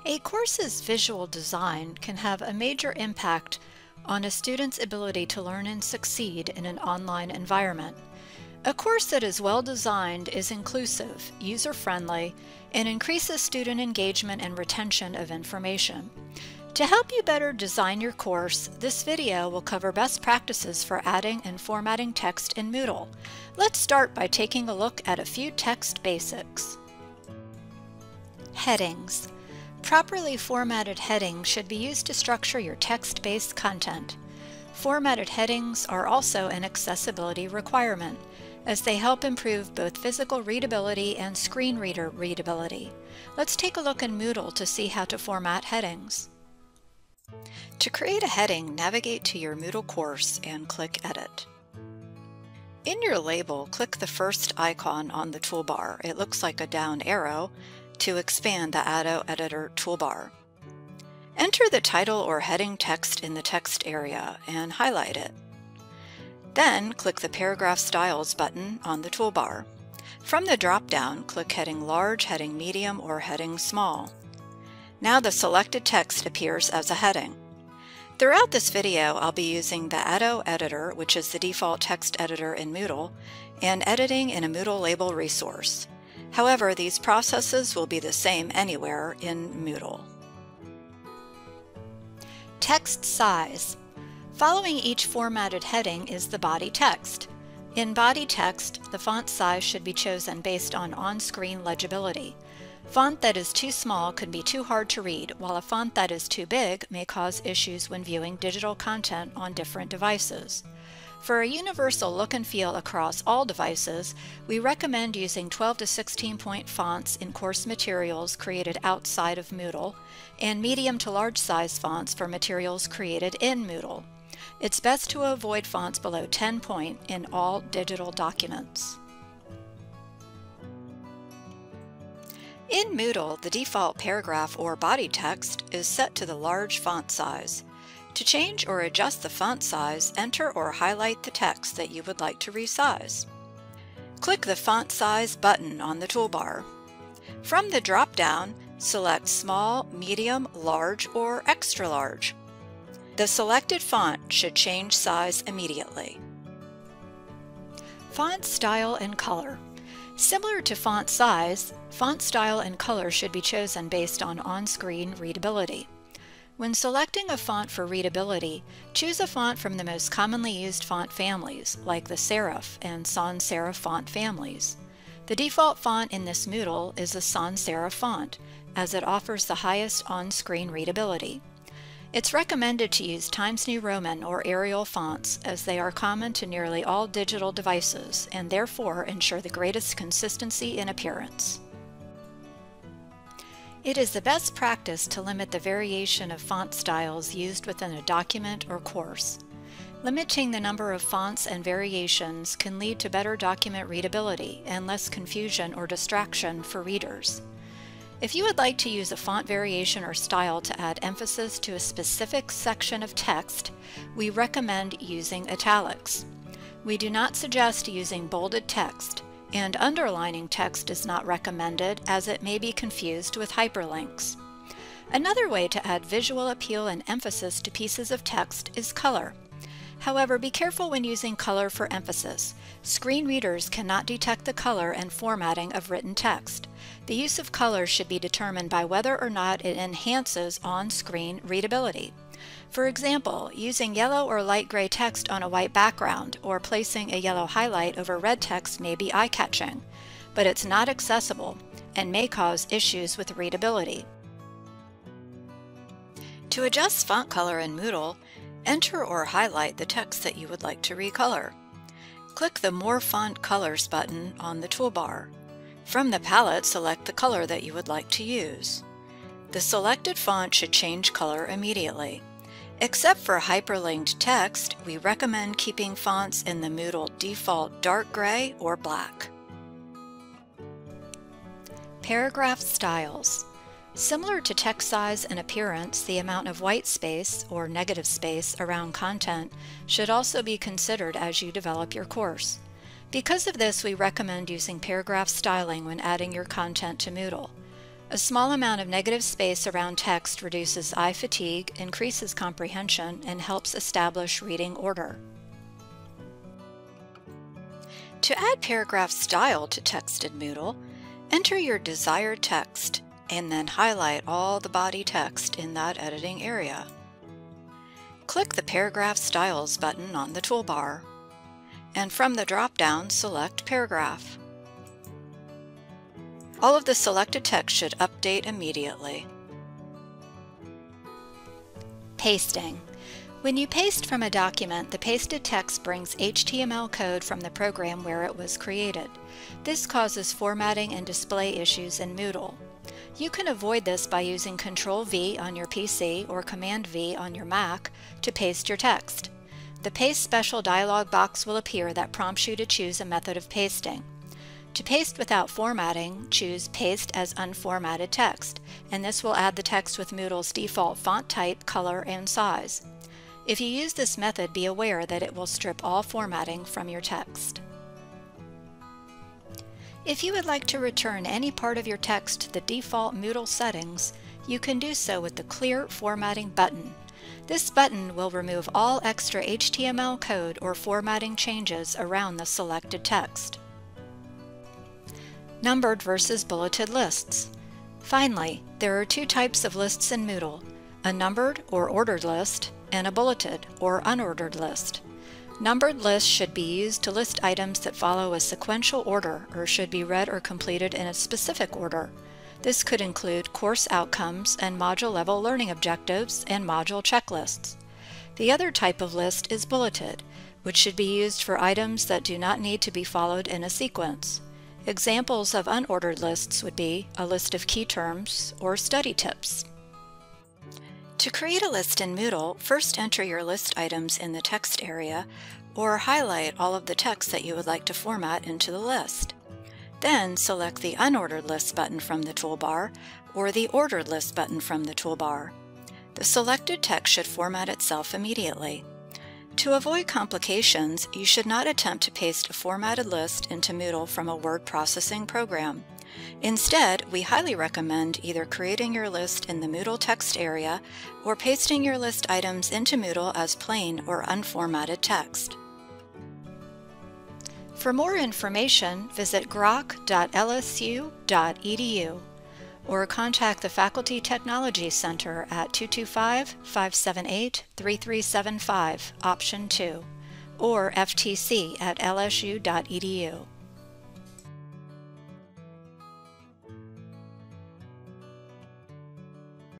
A course's visual design can have a major impact on a student's ability to learn and succeed in an online environment. A course that is well designed is inclusive, user-friendly, and increases student engagement and retention of information. To help you better design your course, this video will cover best practices for adding and formatting text in Moodle. Let's start by taking a look at a few text basics. Headings. Properly formatted headings should be used to structure your text-based content. Formatted headings are also an accessibility requirement, as they help improve both physical readability and screen reader readability. Let's take a look in Moodle to see how to format headings. To create a heading, navigate to your Moodle course and click Edit. In your label, click the first icon on the toolbar. It looks like a down arrow to expand the Auto Editor toolbar. Enter the title or heading text in the text area and highlight it. Then click the Paragraph Styles button on the toolbar. From the drop-down, click Heading Large, Heading Medium, or Heading Small. Now the selected text appears as a heading. Throughout this video, I'll be using the Auto Editor, which is the default text editor in Moodle, and editing in a Moodle label resource. However, these processes will be the same anywhere in Moodle. Text size. Following each formatted heading is the body text. In body text, the font size should be chosen based on on-screen legibility. Font that is too small can be too hard to read, while a font that is too big may cause issues when viewing digital content on different devices. For a universal look and feel across all devices, we recommend using 12 to 16 point fonts in course materials created outside of Moodle, and medium to large size fonts for materials created in Moodle. It's best to avoid fonts below 10 point in all digital documents. In Moodle, the default paragraph or body text is set to the large font size. To change or adjust the font size, enter or highlight the text that you would like to resize. Click the Font Size button on the toolbar. From the drop-down, select Small, Medium, Large, or Extra Large. The selected font should change size immediately. Font style and color. Similar to font size, font style and color should be chosen based on on-screen readability. When selecting a font for readability, choose a font from the most commonly used font families, like the serif and sans serif font families. The default font in this Moodle is the sans serif font, as it offers the highest on-screen readability. It's recommended to use Times New Roman or Arial fonts, as they are common to nearly all digital devices and therefore ensure the greatest consistency in appearance. It is the best practice to limit the variation of font styles used within a document or course. Limiting the number of fonts and variations can lead to better document readability and less confusion or distraction for readers. If you would like to use a font variation or style to add emphasis to a specific section of text, we recommend using italics. We do not suggest using bolded text, and underlining text is not recommended as it may be confused with hyperlinks. Another way to add visual appeal and emphasis to pieces of text is color. However, be careful when using color for emphasis. Screen readers cannot detect the color and formatting of written text. The use of color should be determined by whether or not it enhances on-screen readability. For example, using yellow or light gray text on a white background or placing a yellow highlight over red text may be eye-catching, but it's not accessible and may cause issues with readability. To adjust font color in Moodle, enter or highlight the text that you would like to recolor. Click the More Font Colors button on the toolbar. From the palette, select the color that you would like to use. The selected font should change color immediately. Except for hyperlinked text, we recommend keeping fonts in the Moodle default dark gray or black. Paragraph styles. Similar to text size and appearance, the amount of white space or negative space around content should also be considered as you develop your course. Because of this, we recommend using paragraph styling when adding your content to Moodle. A small amount of negative space around text reduces eye fatigue, increases comprehension, and helps establish reading order. To add paragraph style to text in Moodle, enter your desired text and then highlight all the body text in that editing area. Click the Paragraph Styles button on the toolbar, and from the drop-down select Paragraph. All of the selected text should update immediately. Pasting. When you paste from a document, the pasted text brings HTML code from the program where it was created. This causes formatting and display issues in Moodle. You can avoid this by using Ctrl-V on your PC or Command-V on your Mac to paste your text. The Paste Special dialog box will appear that prompts you to choose a method of pasting. To paste without formatting, choose Paste as Unformatted Text, and this will add the text with Moodle's default font type, color, and size. If you use this method, be aware that it will strip all formatting from your text. If you would like to return any part of your text to the default Moodle settings, you can do so with the Clear Formatting button. This button will remove all extra HTML code or formatting changes around the selected text. Numbered versus bulleted lists. Finally, there are two types of lists in Moodle: a numbered or ordered list and a bulleted or unordered list. Numbered lists should be used to list items that follow a sequential order or should be read or completed in a specific order. This could include course outcomes and module-level learning objectives and module checklists. The other type of list is bulleted, which should be used for items that do not need to be followed in a sequence. Examples of unordered lists would be a list of key terms or study tips. To create a list in Moodle, first enter your list items in the text area or highlight all of the text that you would like to format into the list. Then select the Unordered List button from the toolbar or the Ordered List button from the toolbar. The selected text should format itself immediately. To avoid complications, you should not attempt to paste a formatted list into Moodle from a word processing program. Instead, we highly recommend either creating your list in the Moodle text area or pasting your list items into Moodle as plain or unformatted text. For more information, visit groc.lsu.edu or contact the Faculty Technology Center at 225-578-3375, option 2, or ftc@lsu.edu.